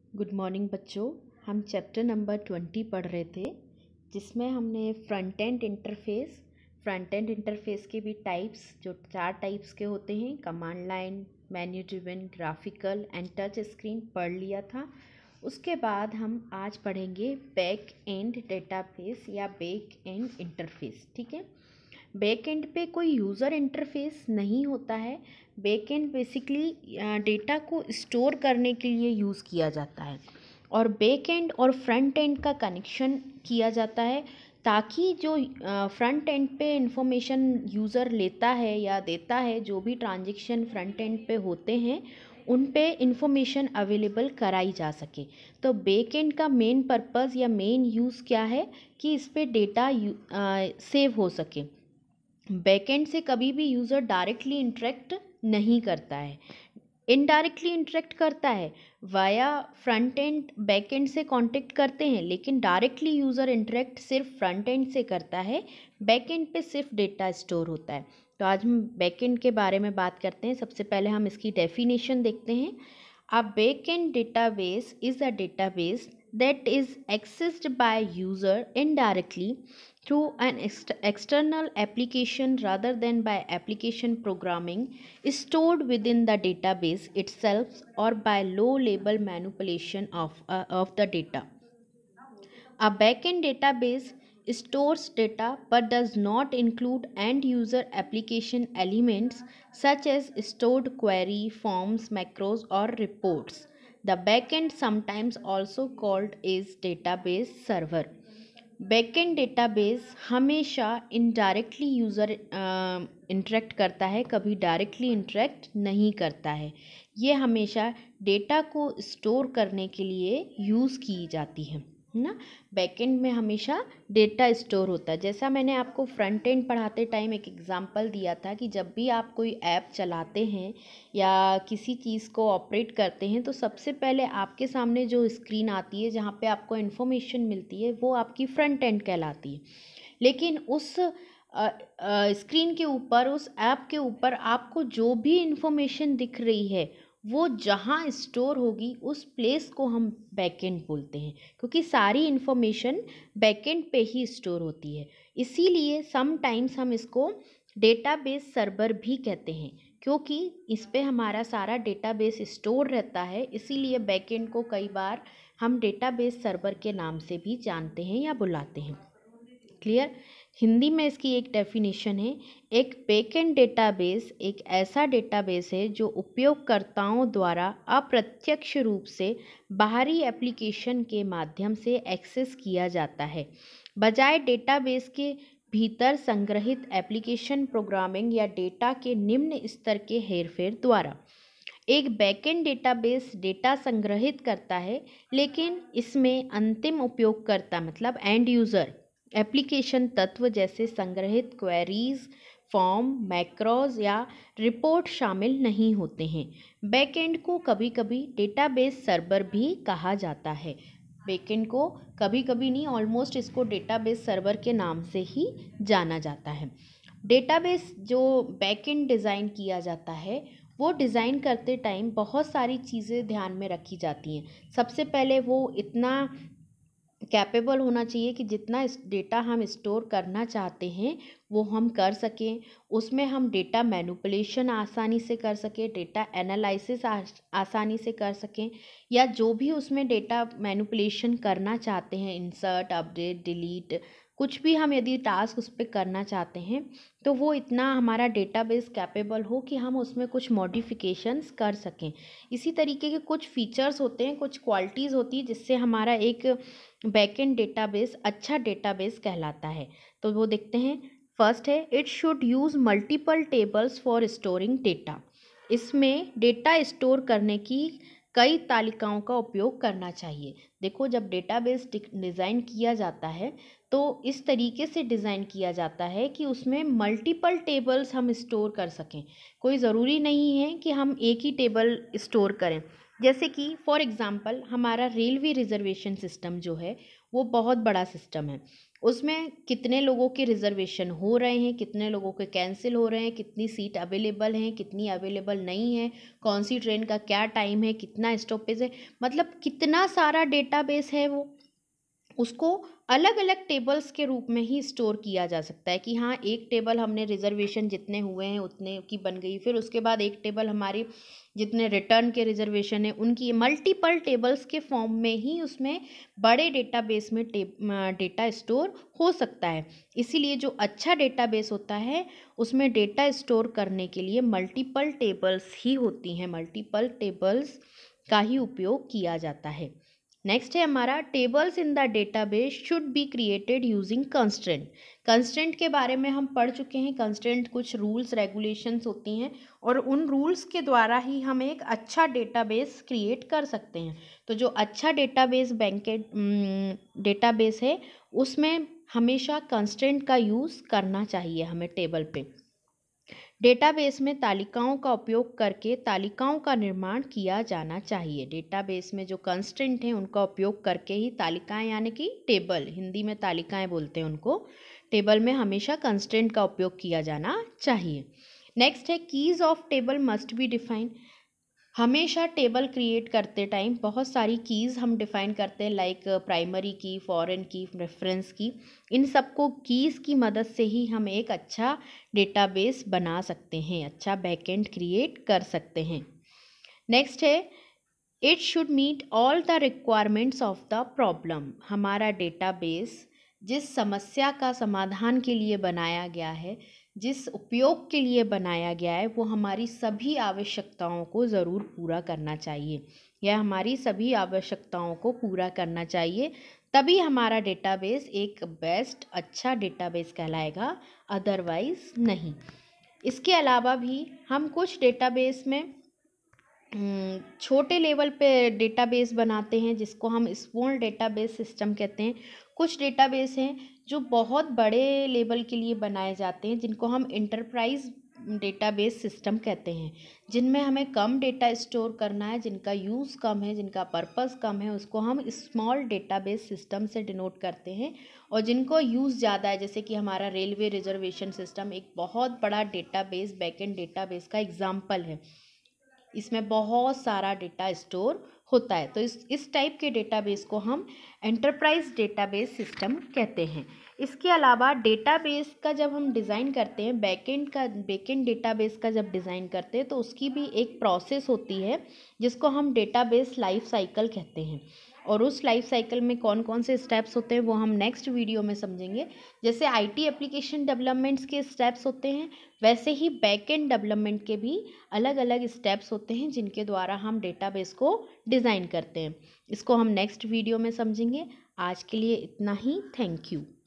Good morning बच्चों। हम chapter number 20 पढ़ रहे थे, जिसमें हमने फ्रंट एंड इंटरफेस के भी टाइप्स, जो 4 टाइप्स के होते हैं, command line, menu driven, graphical and touch screen, पढ़ लिया था। उसके बाद हम आज पढ़ेंगे बैक एंड डेटाबेस या बैक एंड इंटरफेस। ठीक है, बैक एंड पे कोई यूज़र इंटरफेस नहीं होता है। बैक एंड बेसिकली डेटा को स्टोर करने के लिए यूज़ किया जाता है, और बैक एंड और फ्रंट एंड का कनेक्शन किया जाता है, ताकि जो फ्रंट एंड पे इंफॉर्मेशन यूज़र लेता है या देता है, जो भी ट्रांजेक्शन फ्रंट एंड पे होते हैं, उन पे इंफॉर्मेशन अवेलेबल कराई जा सके। तो बैक एंड का मेन पर्पज़ या मेन यूज़ क्या है कि इस पे डेटा सेव हो सके। बैकएंड से कभी भी यूज़र डायरेक्टली इंटरेक्ट नहीं करता है, इनडायरेक्टली इंटरेक्ट करता है। Via front end back end से कांटेक्ट करते हैं, लेकिन डायरेक्टली यूज़र इंटरेक्ट सिर्फ फ्रंट एंड से करता है, बैक एंड पे सिर्फ डेटा स्टोर होता है। तो आज हम बैक एंड के बारे में बात करते हैं। सबसे पहले हम इसकी डेफिनेशन देखते हैं। A backend database is a database that is accessed by user indirectly through an external application rather than by application programming, stored within the database itself or by low-level manipulation of the data. A backend database stores data but does not include end user application elements such as stored query, forms, macros, or reports. The backend, sometimes also called is database server. Backend database हमेशा indirectly user interact करता है, कभी directly interact नहीं करता है। ये हमेशा data को स्टोर करने के लिए यूज़ की जाती है ना। बैकएंड में हमेशा डेटा स्टोर होता है। जैसा मैंने आपको फ्रंट एंड पढ़ाते टाइम एक एग्जांपल दिया था कि जब भी आप कोई ऐप चलाते हैं या किसी चीज़ को ऑपरेट करते हैं, तो सबसे पहले आपके सामने जो स्क्रीन आती है, जहाँ पे आपको इन्फॉर्मेशन मिलती है, वो आपकी फ्रंट एंड कहलाती है। लेकिन उस स्क्रीन के ऊपर, उस ऐप के ऊपर आपको जो भी इंफॉर्मेशन दिख रही है, वो जहाँ स्टोर होगी उस प्लेस को हम बैकएंड बोलते हैं, क्योंकि सारी इन्फॉर्मेशन बैकएंड पे ही स्टोर होती है। इसीलिए समटाइम्स हम इसको डेटाबेस सर्वर भी कहते हैं, क्योंकि इस पे हमारा सारा डेटाबेस स्टोर रहता है। इसीलिए बैकएंड को कई बार हम डेटाबेस सर्वर के नाम से भी जानते हैं या बुलाते हैं। क्लियर? हिंदी में इसकी एक डेफिनेशन है, एक बैकएंड डेटाबेस एक ऐसा डेटाबेस है जो उपयोगकर्ताओं द्वारा अप्रत्यक्ष रूप से बाहरी एप्लीकेशन के माध्यम से एक्सेस किया जाता है, बजाय डेटाबेस के भीतर संग्रहित एप्लीकेशन प्रोग्रामिंग या डेटा के निम्न स्तर के हेरफेर द्वारा। एक बैकएंड डेटाबेस डेटा संग्रहित करता है, लेकिन इसमें अंतिम उपयोगकर्ता मतलब एंड यूज़र एप्लीकेशन तत्व जैसे संग्रहित क्वेरीज, फॉर्म, मैक्रोज या रिपोर्ट शामिल नहीं होते हैं। बैकएंड को कभी कभी डेटाबेस सर्वर भी कहा जाता है। बैकएंड को कभी कभी नहीं, ऑलमोस्ट इसको डेटाबेस सर्वर के नाम से ही जाना जाता है। डेटाबेस जो बैकएंड डिज़ाइन किया जाता है, वो डिज़ाइन करते टाइम बहुत सारी चीज़ें ध्यान में रखी जाती हैं। सबसे पहले वो इतना कैपेबल होना चाहिए कि जितना इस डेटा हम स्टोर करना चाहते हैं वो हम कर सकें। उसमें हम डेटा मैनिपुलेशन आसानी से कर सकें, डेटा एनालिसिस आसानी से कर सकें, या जो भी उसमें डेटा मैनिपुलेशन करना चाहते हैं, इंसर्ट, अपडेट, डिलीट, कुछ भी हम यदि टास्क उस पर करना चाहते हैं, तो वो इतना हमारा डेटाबेस कैपेबल हो कि हम उसमें कुछ मॉडिफिकेशंस कर सकें। इसी तरीके के कुछ फीचर्स होते हैं, कुछ क्वालिटीज़ होती है, जिससे हमारा एक बैकएंड डेटाबेस अच्छा डेटाबेस कहलाता है। तो वो देखते हैं। फर्स्ट है, it should use multiple tables for storing data. इसमें डेटा स्टोर करने की कई तालिकाओं का उपयोग करना चाहिए। देखो, जब डेटाबेस डिज़ाइन किया जाता है, तो इस तरीके से डिज़ाइन किया जाता है कि उसमें मल्टीपल टेबल्स हम स्टोर कर सकें। कोई ज़रूरी नहीं है कि हम एक ही टेबल स्टोर करें। जैसे कि फॉर एग्ज़ाम्पल हमारा रेलवे रिज़र्वेशन सिस्टम जो है, वो बहुत बड़ा सिस्टम है। उसमें कितने लोगों के रिजर्वेशन हो रहे हैं, कितने लोगों के कैंसिल हो रहे हैं, कितनी सीट अवेलेबल हैं, कितनी अवेलेबल नहीं है, कौन सी ट्रेन का क्या टाइम है, कितना स्टॉपेज है, मतलब कितना सारा डेटाबेस है वो। उसको अलग अलग टेबल्स के रूप में ही स्टोर किया जा सकता है कि हाँ, एक टेबल हमने रिजर्वेशन जितने हुए हैं उतने की बन गई, फिर उसके बाद एक टेबल हमारी जितने रिटर्न के रिजर्वेशन है उनकी, मल्टीपल टेबल्स के फॉर्म में ही उसमें बड़े डेटाबेस में डेटा स्टोर हो सकता है। इसीलिए जो अच्छा डेटाबेस होता है उसमें डेटा स्टोर करने के लिए मल्टीपल टेबल्स ही होती हैं, मल्टीपल टेबल्स का ही उपयोग किया जाता है। नेक्स्ट है हमारा, tables in the database should be created using constraint. Constraint के बारे में हम पढ़ चुके हैं। कंस्ट्रेंट कुछ रूल्स रेगुलेशंस होती हैं और उन रूल्स के द्वारा ही हम एक अच्छा डेटाबेस क्रिएट कर सकते हैं। तो जो अच्छा डेटाबेस है उसमें हमेशा कंस्ट्रेंट का यूज़ करना चाहिए हमें टेबल पे। डेटाबेस में तालिकाओं का उपयोग करके तालिकाओं का निर्माण किया जाना चाहिए। डेटाबेस में जो कंस्ट्रेंट हैं उनका उपयोग करके ही तालिकाएं, यानी कि टेबल, हिंदी में तालिकाएं बोलते हैं उनको, टेबल में हमेशा कंस्ट्रेंट का उपयोग किया जाना चाहिए। नेक्स्ट है, keys of table must be define. हमेशा टेबल क्रिएट करते टाइम बहुत सारी कीज़ हम डिफ़ाइन करते हैं, like primary key, foreign key, reference key. इन सबको कीज़ की मदद से ही हम एक अच्छा डेटाबेस बना सकते हैं, अच्छा बैकएंड क्रिएट कर सकते हैं। नेक्स्ट है, it should meet all the requirements of the problem. हमारा डेटाबेस जिस समस्या का समाधान के लिए बनाया गया है, जिस उपयोग के लिए बनाया गया है, वो हमारी सभी आवश्यकताओं को ज़रूर पूरा करना चाहिए। यह हमारी सभी आवश्यकताओं को पूरा करना चाहिए, तभी हमारा डेटाबेस एक बेस्ट अच्छा डेटाबेस कहलाएगा, अदरवाइज़ नहीं। इसके अलावा भी हम कुछ डेटाबेस में छोटे लेवल पे डेटाबेस बनाते हैं जिसको हम स्मॉल डेटाबेस सिस्टम कहते हैं। कुछ डेटाबेस हैं जो बहुत बड़े लेवल के लिए बनाए जाते हैं, जिनको हम इंटरप्राइज डेटाबेस सिस्टम कहते हैं, जिनमें हमें कम डेटा स्टोर करना है, जिनका यूज़ कम है, जिनका पर्पस कम है, उसको हम स्मॉल डेटाबेस सिस्टम से डिनोट करते हैं। और जिनको यूज़ ज़्यादा है, जैसे कि हमारा रेलवे रिजर्वेशन सिस्टम एक बहुत बड़ा डेटाबेस, बैकएंड डेटाबेस का एग्जाम्पल है। इसमें बहुत सारा डेटा स्टोर होता है, तो इस टाइप के डेटाबेस को हम एंटरप्राइज डेटाबेस सिस्टम कहते हैं। इसके अलावा डेटाबेस का जब हम डिज़ाइन करते हैं, बैकएंड डेटाबेस का जब डिज़ाइन करते हैं, तो उसकी भी एक प्रोसेस होती है जिसको हम डेटाबेस लाइफ साइकिल कहते हैं। और उस लाइफ साइकिल में कौन कौन से स्टेप्स होते हैं वो हम नेक्स्ट वीडियो में समझेंगे। जैसे आईटी एप्लीकेशन डेवलपमेंट्स के स्टेप्स होते हैं, वैसे ही बैकएंड डेवलपमेंट के भी अलग अलग स्टेप्स होते हैं जिनके द्वारा हम डेटाबेस को डिज़ाइन करते हैं। इसको हम नेक्स्ट वीडियो में समझेंगे। आज के लिए इतना ही। Thank you.